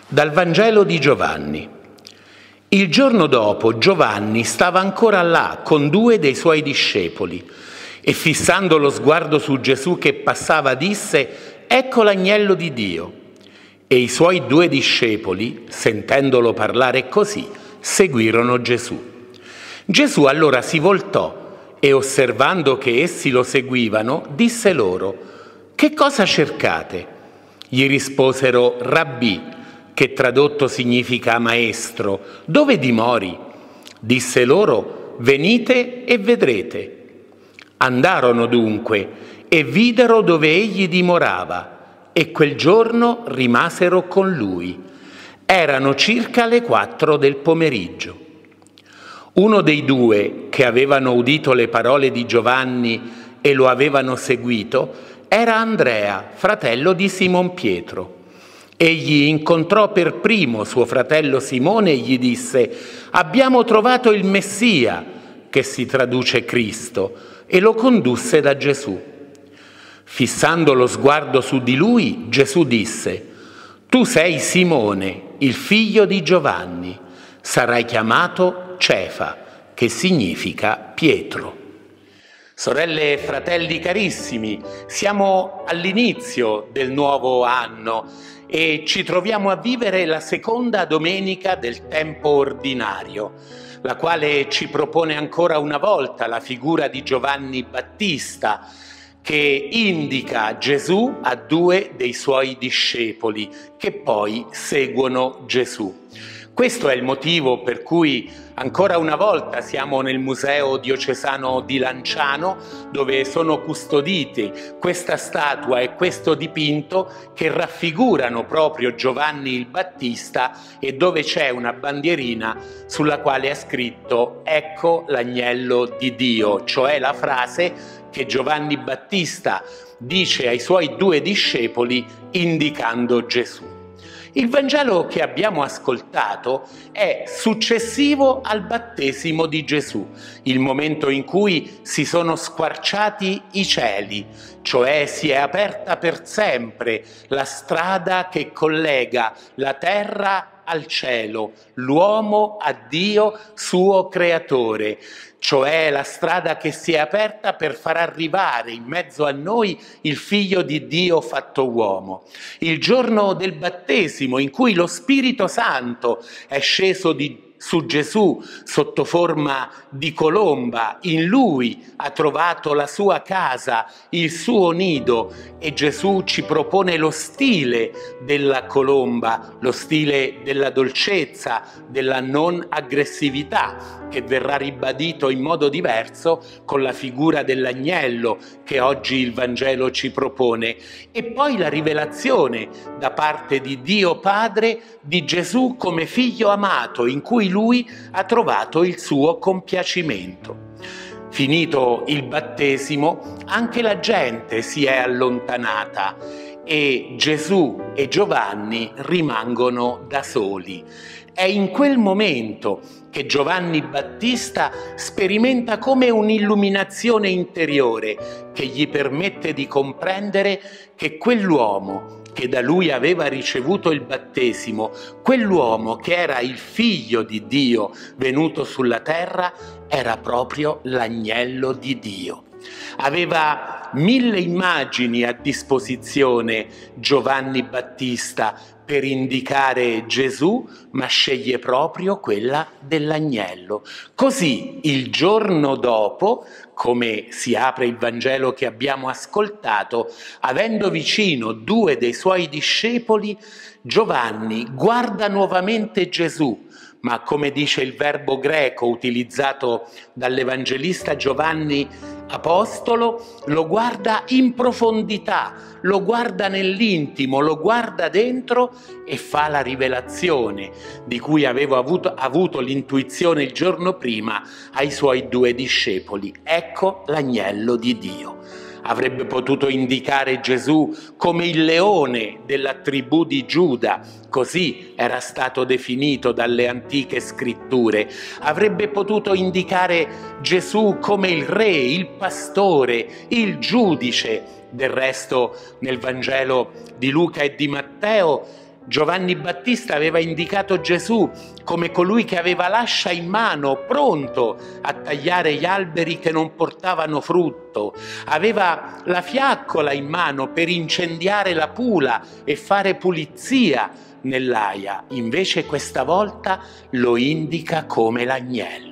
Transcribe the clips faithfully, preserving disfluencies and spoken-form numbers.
Dal Vangelo di Giovanni. Il giorno dopo Giovanni stava ancora là con due dei suoi discepoli e fissando lo sguardo su Gesù che passava disse: «Ecco l'agnello di Dio». E i suoi due discepoli, sentendolo parlare così, seguirono Gesù. Gesù allora si voltò e, osservando che essi lo seguivano, disse loro: «Che cosa cercate?» Gli risposero: «Rabbì», che tradotto significa maestro, «dove dimori?» Disse loro: «Venite e vedrete». Andarono dunque e videro dove egli dimorava e quel giorno rimasero con lui. Erano circa le quattro del pomeriggio. Uno dei due, che avevano udito le parole di Giovanni e lo avevano seguito, era Andrea, fratello di Simon Pietro. Egli incontrò per primo suo fratello Simone e gli disse: «Abbiamo trovato il Messia», che si traduce Cristo, e lo condusse da Gesù. Fissando lo sguardo su di lui, Gesù disse: «Tu sei Simone, il figlio di Giovanni, sarai chiamato Cefa», che significa Pietro. Sorelle e fratelli carissimi, siamo all'inizio del nuovo anno e ci troviamo a vivere la seconda domenica del tempo ordinario, la quale ci propone ancora una volta la figura di Giovanni Battista, che indica Gesù a due dei suoi discepoli, che poi seguono Gesù. Questo è il motivo per cui ancora una volta siamo nel Museo Diocesano di Lanciano, dove sono custoditi questa statua e questo dipinto che raffigurano proprio Giovanni il Battista e dove c'è una bandierina sulla quale è scritto «Ecco l'agnello di Dio», cioè la frase che Giovanni Battista dice ai suoi due discepoli indicando Gesù. Il Vangelo che abbiamo ascoltato è successivo al battesimo di Gesù, il momento in cui si sono squarciati i cieli, cioè si è aperta per sempre la strada che collega la terra al cielo, l'uomo a Dio suo creatore, cioè la strada che si è aperta per far arrivare in mezzo a noi il Figlio di Dio fatto uomo. Il giorno del battesimo in cui lo Spirito Santo è sceso di su Gesù sotto forma di colomba, in lui ha trovato la sua casa, il suo nido, e Gesù ci propone lo stile della colomba, lo stile della dolcezza, della non aggressività, che verrà ribadito in modo diverso con la figura dell'agnello che oggi il Vangelo ci propone, e poi la rivelazione da parte di Dio Padre di Gesù come figlio amato in cui lui ha trovato il suo compiacimento. Finito il battesimo, anche la gente si è allontanata e Gesù e Giovanni rimangono da soli. È in quel momento che Giovanni Battista sperimenta come un'illuminazione interiore che gli permette di comprendere che quell'uomo che da lui aveva ricevuto il battesimo, quell'uomo che era il figlio di Dio venuto sulla terra, era proprio l'agnello di Dio. Aveva mille immagini a disposizione Giovanni Battista per indicare Gesù, ma sceglie proprio quella dell'agnello. Così il giorno dopo, come si apre il Vangelo che abbiamo ascoltato, avendo vicino due dei suoi discepoli, Giovanni guarda nuovamente Gesù, ma come dice il verbo greco utilizzato dall'Evangelista Giovanni Apostolo, lo guarda in profondità, lo guarda nell'intimo, lo guarda dentro e fa la rivelazione di cui avevo avuto, avuto l'intuizione il giorno prima ai suoi due discepoli. Ecco l'agnello di Dio. Avrebbe potuto indicare Gesù come il leone della tribù di Giuda, così era stato definito dalle antiche scritture. Avrebbe potuto indicare Gesù come il re, il pastore, il giudice. Del resto, nel Vangelo di Luca e di Matteo, Giovanni Battista aveva indicato Gesù come colui che aveva l'ascia in mano, pronto a tagliare gli alberi che non portavano frutto. Aveva la fiaccola in mano per incendiare la pula e fare pulizia nell'aia. Invece questa volta lo indica come l'agnello.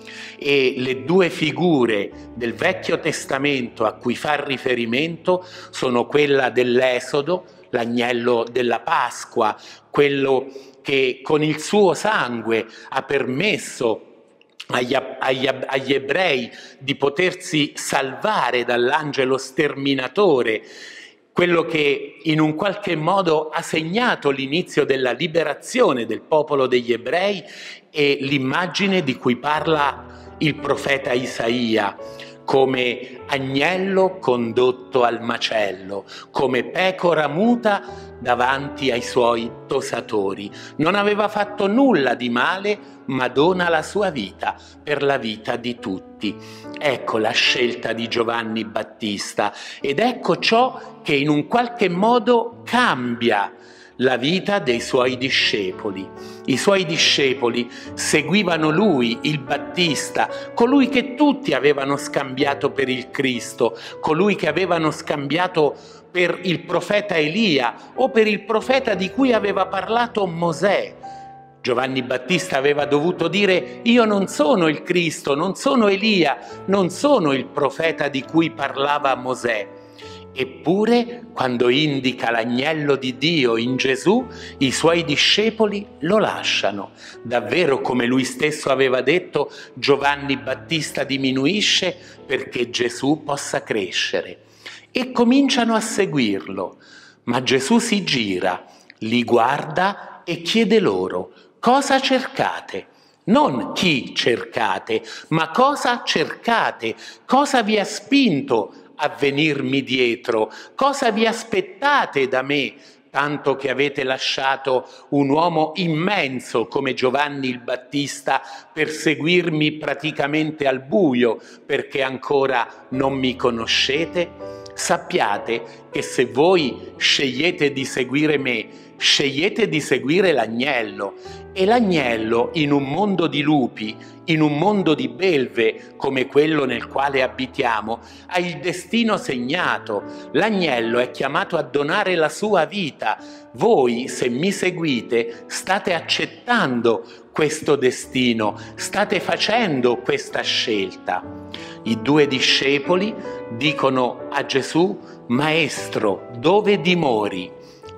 E le due figure del Vecchio Testamento a cui fa riferimento sono quella dell'Esodo, l'agnello della Pasqua, quello che con il suo sangue ha permesso agli, agli, agli ebrei di potersi salvare dall'angelo sterminatore, quello che in un qualche modo ha segnato l'inizio della liberazione del popolo degli ebrei, e l'immagine di cui parla il profeta Isaia, come agnello condotto al macello, come pecora muta davanti ai suoi tosatori. Non aveva fatto nulla di male, ma dona la sua vita per la vita di tutti. Ecco la scelta di Giovanni Battista, ed ecco ciò che in un qualche modo cambia la vita dei suoi discepoli. I suoi discepoli seguivano lui, il Battista, colui che tutti avevano scambiato per il Cristo, colui che avevano scambiato per il profeta Elia o per il profeta di cui aveva parlato Mosè. Giovanni Battista aveva dovuto dire: io non sono il Cristo, non sono Elia, non sono il profeta di cui parlava Mosè. Eppure, quando indica l'agnello di Dio in Gesù, i suoi discepoli lo lasciano. Davvero, come lui stesso aveva detto, Giovanni Battista diminuisce perché Gesù possa crescere. E cominciano a seguirlo. Ma Gesù si gira, li guarda e chiede loro: cosa cercate? Non chi cercate, ma cosa cercate? Cosa vi ha spinto a venirmi dietro? Cosa vi aspettate da me, tanto che avete lasciato un uomo immenso come Giovanni il Battista per seguirmi praticamente al buio, perché ancora non mi conoscete? Sappiate che se voi scegliete di seguire me, scegliete di seguire l'agnello, e l'agnello in un mondo di lupi, in un mondo di belve come quello nel quale abitiamo, ha il destino segnato. L'agnello è chiamato a donare la sua vita. Voi, se mi seguite, state accettando questo destino, state facendo questa scelta. I due discepoli dicono a Gesù: Maestro, dove dimori?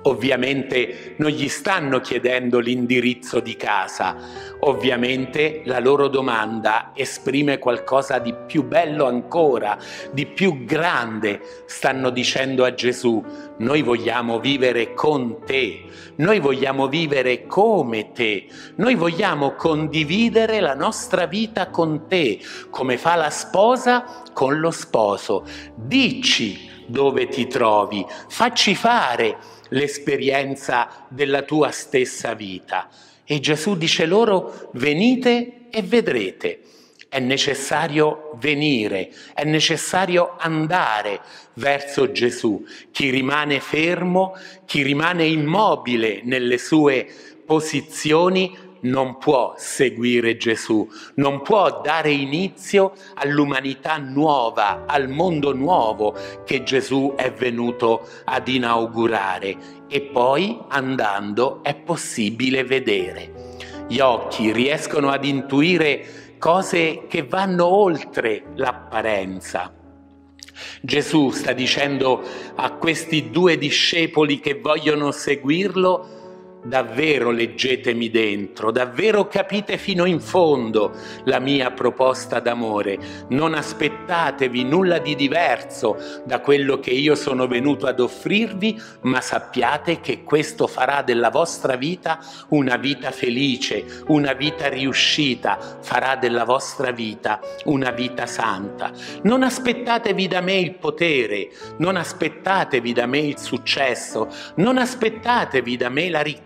Ovviamente non gli stanno chiedendo l'indirizzo di casa, ovviamente la loro domanda esprime qualcosa di più bello ancora, di più grande. Stanno dicendo a Gesù: noi vogliamo vivere con te, noi vogliamo vivere come te, noi vogliamo condividere la nostra vita con te, come fa la sposa con lo sposo. Dici dove ti trovi, facci fare l'esperienza della tua stessa vita. E Gesù dice loro: venite e vedrete. È necessario venire, è necessario andare verso Gesù. Chi rimane fermo, chi rimane immobile nelle sue posizioni, non può seguire Gesù, non può dare inizio all'umanità nuova, al mondo nuovo che Gesù è venuto ad inaugurare. E poi, andando, è possibile vedere. Gli occhi riescono ad intuire cose che vanno oltre l'apparenza. Gesù sta dicendo a questi due discepoli che vogliono seguirlo: davvero leggetemi dentro, davvero capite fino in fondo la mia proposta d'amore. Non aspettatevi nulla di diverso da quello che io sono venuto ad offrirvi, ma sappiate che questo farà della vostra vita una vita felice, una vita riuscita, farà della vostra vita una vita santa. Non aspettatevi da me il potere, non aspettatevi da me il successo, non aspettatevi da me la ricchezza,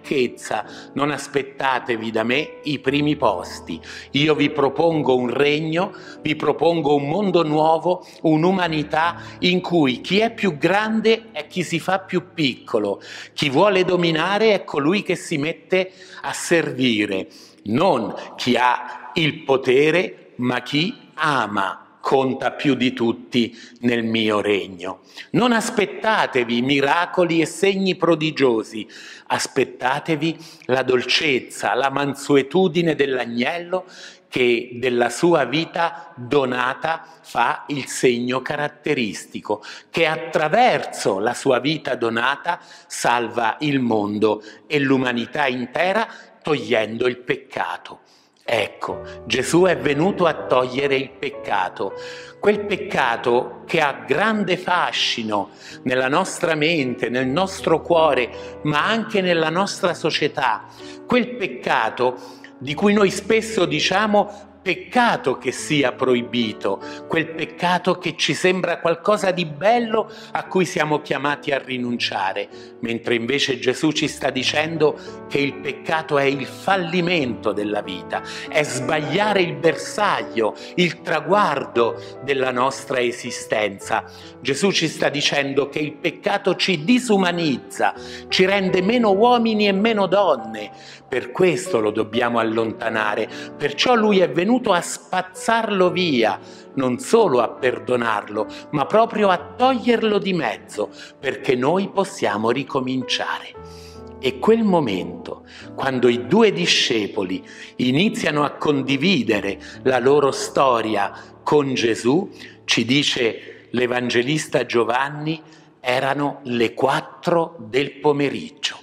ricchezza, non aspettatevi da me i primi posti. Io vi propongo un regno, vi propongo un mondo nuovo, un'umanità in cui chi è più grande è chi si fa più piccolo, chi vuole dominare è colui che si mette a servire, non chi ha il potere, ma chi ama conta più di tutti nel mio regno. Non aspettatevi miracoli e segni prodigiosi, aspettatevi la dolcezza, la mansuetudine dell'agnello che della sua vita donata fa il segno caratteristico, che attraverso la sua vita donata salva il mondo e l'umanità intera togliendo il peccato. Ecco, Gesù è venuto a togliere il peccato, quel peccato che ha grande fascino nella nostra mente, nel nostro cuore, ma anche nella nostra società, quel peccato di cui noi spesso diciamo peccato che sia proibito, quel peccato che ci sembra qualcosa di bello a cui siamo chiamati a rinunciare, mentre invece Gesù ci sta dicendo che il peccato è il fallimento della vita, è sbagliare il bersaglio, il traguardo della nostra esistenza. Gesù ci sta dicendo che il peccato ci disumanizza, ci rende meno uomini e meno donne, per questo lo dobbiamo allontanare, perciò lui è venuto a spazzarlo via, non solo a perdonarlo, ma proprio a toglierlo di mezzo, perché noi possiamo ricominciare. E quel momento, quando i due discepoli iniziano a condividere la loro storia con Gesù, ci dice l'Evangelista Giovanni, erano le quattro del pomeriggio.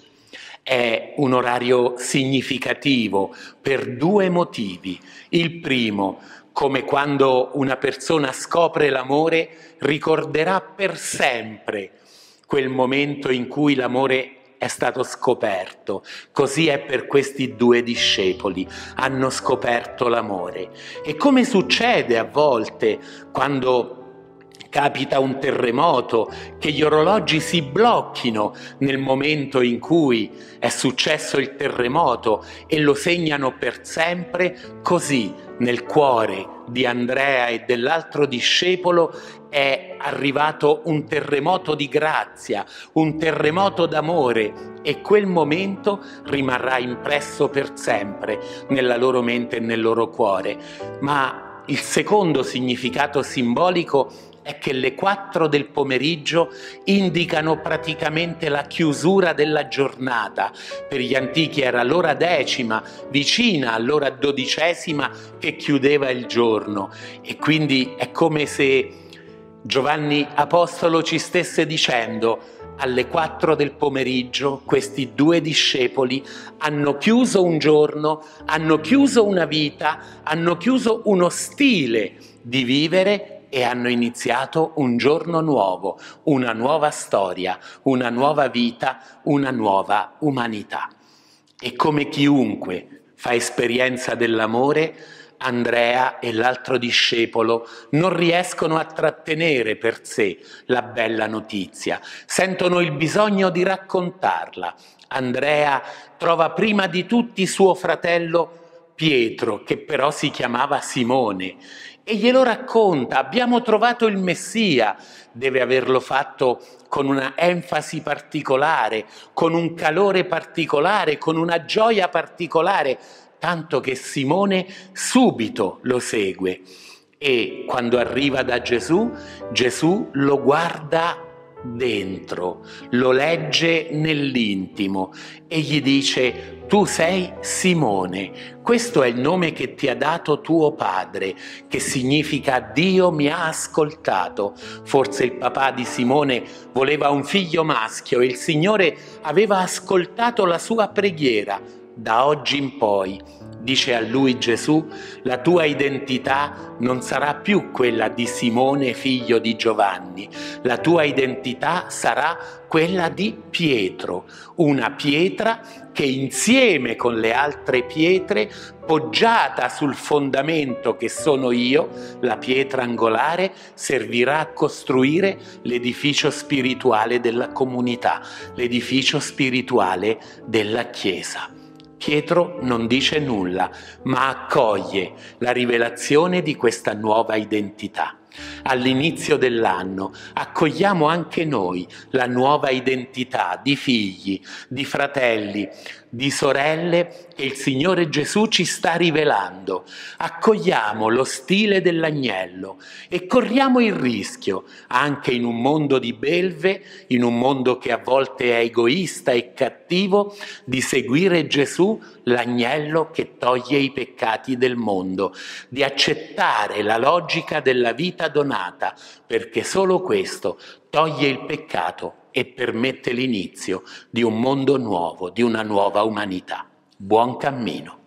È un orario significativo per due motivi. Il primo, come quando una persona scopre l'amore, ricorderà per sempre quel momento in cui l'amore è stato scoperto. Così è per questi due discepoli, hanno scoperto l'amore. E come succede a volte quando capita un terremoto, che gli orologi si blocchino nel momento in cui è successo il terremoto e lo segnano per sempre, così nel cuore di Andrea e dell'altro discepolo è arrivato un terremoto di grazia, un terremoto d'amore, e quel momento rimarrà impresso per sempre nella loro mente e nel loro cuore. Ma il secondo significato simbolico è che le quattro del pomeriggio indicano praticamente la chiusura della giornata. Per gli antichi era l'ora decima, vicina all'ora dodicesima che chiudeva il giorno, e quindi è come se Giovanni Apostolo ci stesse dicendo: alle quattro del pomeriggio questi due discepoli hanno chiuso un giorno, hanno chiuso una vita, hanno chiuso uno stile di vivere e hanno iniziato un giorno nuovo, una nuova storia, una nuova vita, una nuova umanità. E come chiunque fa esperienza dell'amore, Andrea e l'altro discepolo non riescono a trattenere per sé la bella notizia, sentono il bisogno di raccontarla. Andrea trova prima di tutti suo fratello Pietro, che però si chiamava Simone, e glielo racconta: abbiamo trovato il Messia. Deve averlo fatto con una enfasi particolare, con un calore particolare, con una gioia particolare, tanto che Simone subito lo segue. E quando arriva da Gesù, Gesù lo guarda dentro, lo legge nell'intimo e gli dice: tu sei Simone, questo è il nome che ti ha dato tuo padre, che significa Dio mi ha ascoltato. Forse il papà di Simone voleva un figlio maschio e il Signore aveva ascoltato la sua preghiera. Da oggi in poi Dice a lui Gesù: la tua identità non sarà più quella di Simone figlio di Giovanni, la tua identità sarà quella di Pietro, una pietra che insieme con le altre pietre, poggiata sul fondamento che sono io, la pietra angolare, servirà a costruire l'edificio spirituale della comunità, l'edificio spirituale della Chiesa. Pietro non dice nulla, ma accoglie la rivelazione di questa nuova identità. All'inizio dell'anno accogliamo anche noi la nuova identità di figli, di fratelli, di sorelle che il Signore Gesù ci sta rivelando. Accogliamo lo stile dell'agnello e corriamo il rischio, anche in un mondo di belve, in un mondo che a volte è egoista e cattivo, di seguire Gesù, l'agnello che toglie i peccati del mondo, di accettare la logica della vita donata, perché solo questo toglie il peccato e permette l'inizio di un mondo nuovo, di una nuova umanità. Buon cammino.